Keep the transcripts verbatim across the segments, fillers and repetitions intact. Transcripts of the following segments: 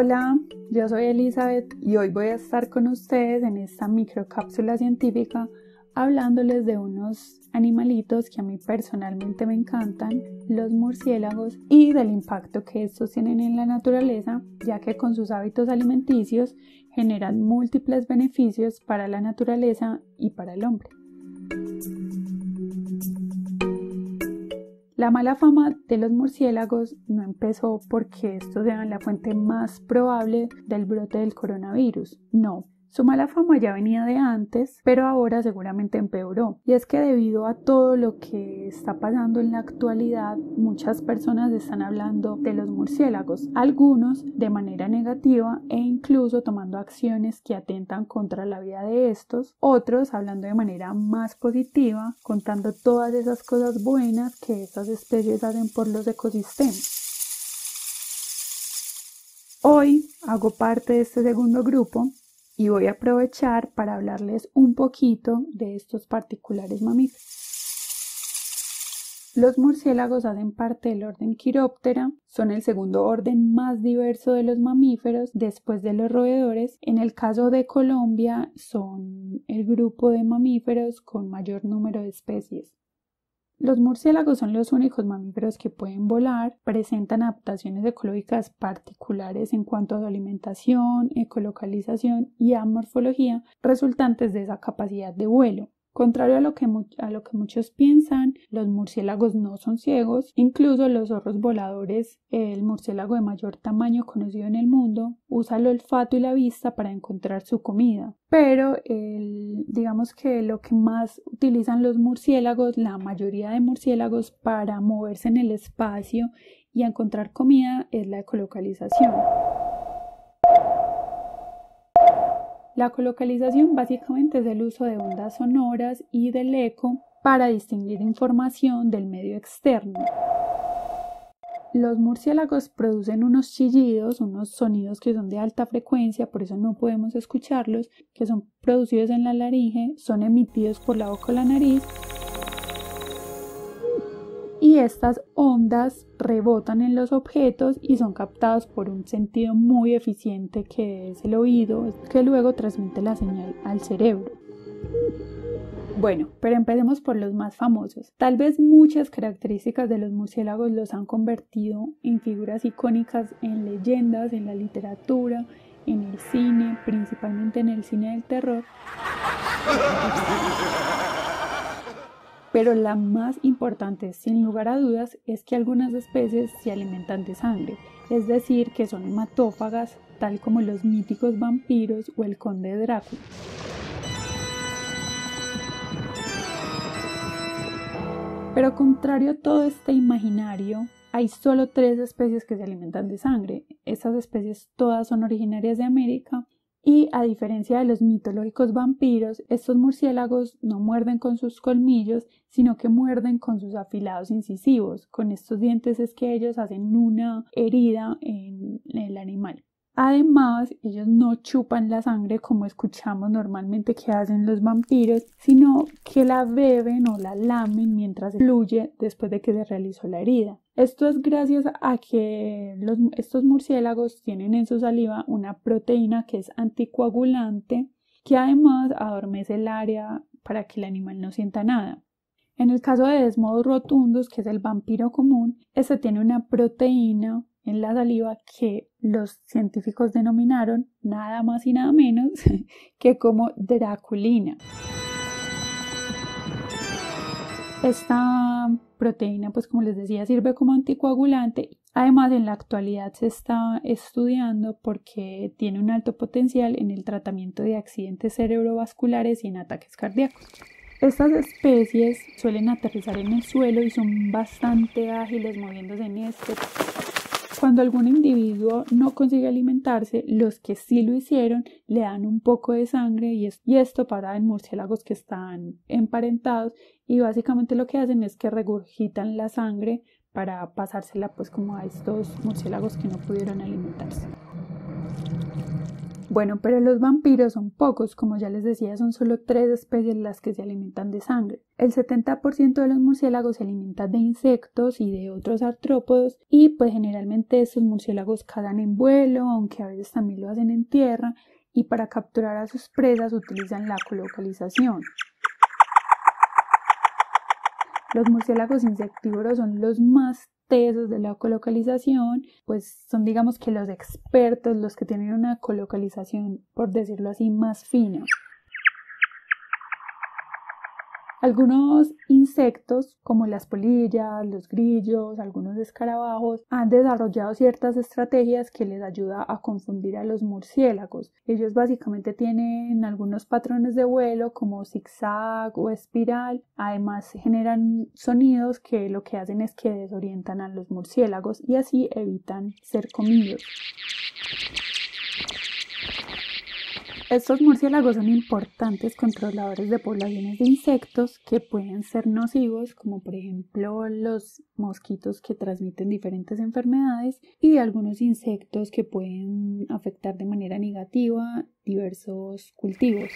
Hola, yo soy Elizabeth y hoy voy a estar con ustedes en esta microcápsula científica hablándoles de unos animalitos que a mí personalmente me encantan, los murciélagos, y del impacto que estos tienen en la naturaleza, ya que con sus hábitos alimenticios generan múltiples beneficios para la naturaleza y para el hombre. La mala fama de los murciélagos no empezó porque estos sean la fuente más probable del brote del coronavirus, no. Su mala fama ya venía de antes, pero ahora seguramente empeoró. Y es que debido a todo lo que está pasando en la actualidad, muchas personas están hablando de los murciélagos, algunos de manera negativa e incluso tomando acciones que atentan contra la vida de estos, otros hablando de manera más positiva, contando todas esas cosas buenas que estas especies hacen por los ecosistemas. Hoy hago parte de este segundo grupo y voy a aprovechar para hablarles un poquito de estos particulares mamíferos. Los murciélagos hacen parte del orden Chiroptera, son el segundo orden más diverso de los mamíferos después de los roedores. En el caso de Colombia son el grupo de mamíferos con mayor número de especies. Los murciélagos son los únicos mamíferos que pueden volar, presentan adaptaciones ecológicas particulares en cuanto a su alimentación, ecolocalización y amorfología resultantes de esa capacidad de vuelo. Contrario a lo, que a lo que muchos piensan, los murciélagos no son ciegos, incluso los zorros voladores, el murciélago de mayor tamaño conocido en el mundo, usa el olfato y la vista para encontrar su comida. Pero el, digamos que lo que más utilizan los murciélagos, la mayoría de murciélagos, para moverse en el espacio y encontrar comida es la ecolocalización. La ecolocalización básicamente es el uso de ondas sonoras y del eco para distinguir información del medio externo. Los murciélagos producen unos chillidos, unos sonidos que son de alta frecuencia, por eso no podemos escucharlos, que son producidos en la laringe, son emitidos por la boca o la nariz. Y estas ondas rebotan en los objetos y son captados por un sentido muy eficiente que es el oído, que luego transmite la señal al cerebro. Bueno, pero empecemos por los más famosos. Tal vez muchas características de los murciélagos los han convertido en figuras icónicas en leyendas, en la literatura, en el cine, principalmente en el cine del terror. Pero la más importante, sin lugar a dudas, es que algunas especies se alimentan de sangre, es decir, que son hematófagas, tal como los míticos vampiros o el conde Drácula. Pero contrario a todo este imaginario, hay solo tres especies que se alimentan de sangre. Estas especies todas son originarias de América. Y a diferencia de los mitológicos vampiros, estos murciélagos no muerden con sus colmillos, sino que muerden con sus afilados incisivos. Con estos dientes es que ellos hacen una herida en el animal. Además, ellos no chupan la sangre como escuchamos normalmente que hacen los vampiros, sino que la beben o la lamen mientras fluye después de que se realizó la herida. Esto es gracias a que los, estos murciélagos tienen en su saliva una proteína que es anticoagulante, que además adormece el área para que el animal no sienta nada. En el caso de Desmodus rotundus, que es el vampiro común, este tiene una proteína en la saliva que los científicos denominaron nada más y nada menos que como draculina. Esta proteína, pues como les decía, sirve como anticoagulante. Además, en la actualidad se está estudiando porque tiene un alto potencial en el tratamiento de accidentes cerebrovasculares y en ataques cardíacos. Estas especies suelen aterrizar en el suelo y son bastante ágiles moviéndose en este. Cuando algún individuo no consigue alimentarse, los que sí lo hicieron le dan un poco de sangre y, es, y esto pasa en murciélagos que están emparentados y básicamente lo que hacen es que regurgitan la sangre para pasársela pues como a estos murciélagos que no pudieron alimentarse. Bueno, pero los vampiros son pocos, como ya les decía, son solo tres especies las que se alimentan de sangre. El setenta por ciento de los murciélagos se alimentan de insectos y de otros artrópodos y pues generalmente estos murciélagos cazan en vuelo, aunque a veces también lo hacen en tierra, y para capturar a sus presas utilizan la colocalización. Los murciélagos insectívoros son los más tesos de la colocalización, pues son digamos que los expertos, los que tienen una colocalización, por decirlo así, más fina. Algunos insectos, como las polillas, los grillos, algunos escarabajos, han desarrollado ciertas estrategias que les ayudan a confundir a los murciélagos. Ellos básicamente tienen algunos patrones de vuelo como zigzag o espiral. Además generan sonidos que lo que hacen es que desorientan a los murciélagos y así evitan ser comidos. Estos murciélagos son importantes controladores de poblaciones de insectos que pueden ser nocivos, como por ejemplo los mosquitos que transmiten diferentes enfermedades y algunos insectos que pueden afectar de manera negativa diversos cultivos.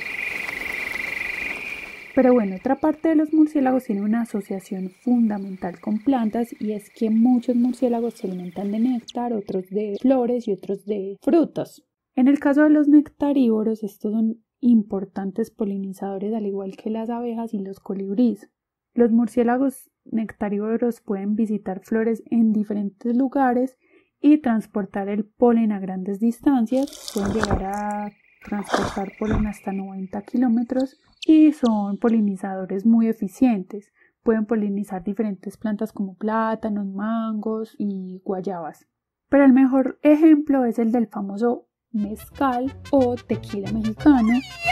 Pero bueno, otra parte de los murciélagos tiene una asociación fundamental con plantas y es que muchos murciélagos se alimentan de néctar, otros de flores y otros de frutos. En el caso de los nectarívoros, estos son importantes polinizadores al igual que las abejas y los colibríes. Los murciélagos nectarívoros pueden visitar flores en diferentes lugares y transportar el polen a grandes distancias. Pueden llegar a transportar polen hasta noventa kilómetros y son polinizadores muy eficientes. Pueden polinizar diferentes plantas como plátanos, mangos y guayabas. Pero el mejor ejemplo es el del famoso mezcal o tequila mexicano,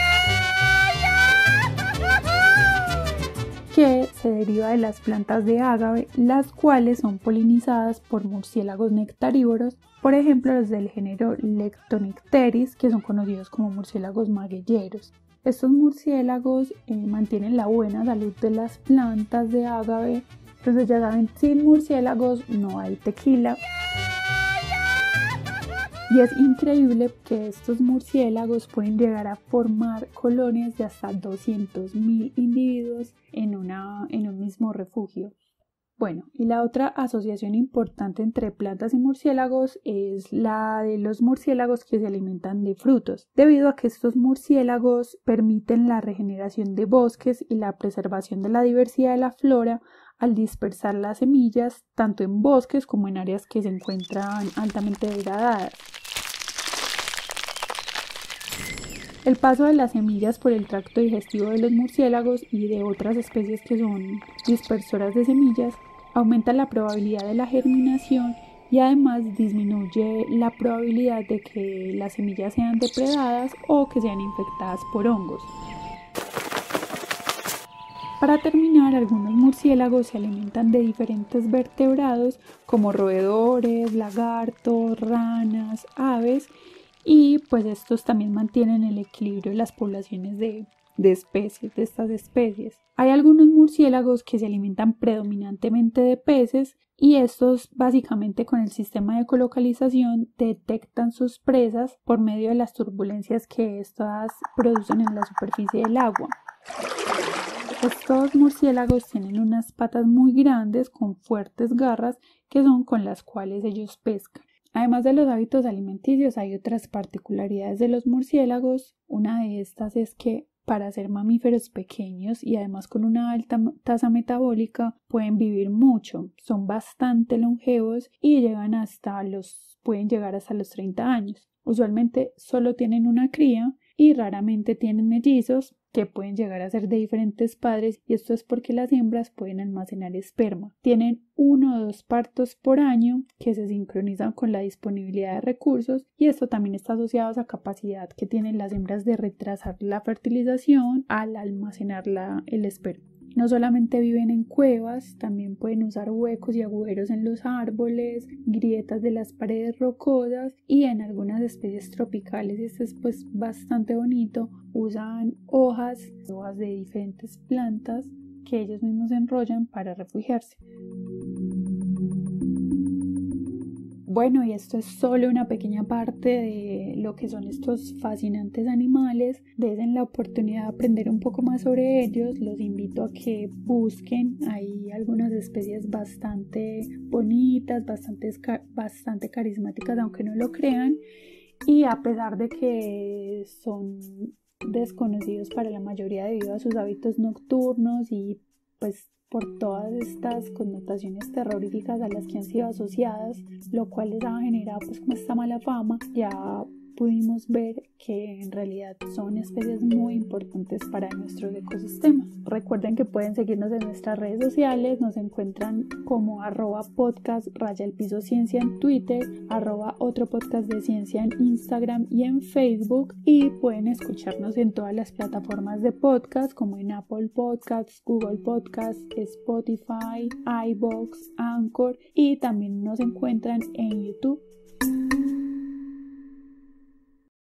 que se deriva de las plantas de ágave, las cuales son polinizadas por murciélagos nectarívoros, por ejemplo los del género Leptonecteris, que son conocidos como murciélagos maguilleros. Estos murciélagos eh, mantienen la buena salud de las plantas de ágave. Entonces ya saben, sin murciélagos no hay tequila. Y es increíble que estos murciélagos pueden llegar a formar colonias de hasta doscientos mil individuos en, una, en un mismo refugio. Bueno, y la otra asociación importante entre plantas y murciélagos es la de los murciélagos que se alimentan de frutos, debido a que estos murciélagos permiten la regeneración de bosques y la preservación de la diversidad de la flora al dispersar las semillas tanto en bosques como en áreas que se encuentran altamente degradadas. El paso de las semillas por el tracto digestivo de los murciélagos y de otras especies que son dispersoras de semillas aumenta la probabilidad de la germinación y además disminuye la probabilidad de que las semillas sean depredadas o que sean infectadas por hongos. Para terminar, algunos murciélagos se alimentan de diferentes vertebrados como roedores, lagartos, ranas, aves, y pues estos también mantienen el equilibrio de las poblaciones de, de especies, de estas especies. Hay algunos murciélagos que se alimentan predominantemente de peces y estos básicamente con el sistema de colocalización detectan sus presas por medio de las turbulencias que estas producen en la superficie del agua. Estos murciélagos tienen unas patas muy grandes con fuertes garras que son con las cuales ellos pescan. Además de los hábitos alimenticios, hay otras particularidades de los murciélagos. Una de estas es que para ser mamíferos pequeños y además con una alta tasa metabólica pueden vivir mucho, son bastante longevos y llegan hasta los, pueden llegar hasta los treinta años. Usualmente solo tienen una cría y raramente tienen mellizos que pueden llegar a ser de diferentes padres, y esto es porque las hembras pueden almacenar esperma. Tienen uno o dos partos por año que se sincronizan con la disponibilidad de recursos, y esto también está asociado a esa capacidad que tienen las hembras de retrasar la fertilización al almacenar la, el esperma. No solamente viven en cuevas, también pueden usar huecos y agujeros en los árboles, grietas de las paredes rocosas, y en algunas especies tropicales, esto es pues bastante bonito, usan hojas, hojas de diferentes plantas que ellos mismos enrollan para refugiarse. Bueno, y esto es solo una pequeña parte de lo que son estos fascinantes animales. Desen la oportunidad de aprender un poco más sobre ellos. Los invito a que busquen. Hay algunas especies bastante bonitas, bastante, bastante carismáticas, aunque no lo crean. Y a pesar de que son desconocidos para la mayoría debido a sus hábitos nocturnos y pues por todas estas connotaciones terroríficas a las que han sido asociadas, lo cual les ha generado pues como esta mala fama, ya pudimos ver que en realidad son especies muy importantes para nuestros ecosistemas. Recuerden que pueden seguirnos en nuestras redes sociales, nos encuentran como arroba podcast raya el piso ciencia en Twitter, arroba otro podcast de ciencia en Instagram y en Facebook, y pueden escucharnos en todas las plataformas de podcast como en Apple Podcasts, Google Podcasts, Spotify, iVoox, Anchor, y también nos encuentran en YouTube.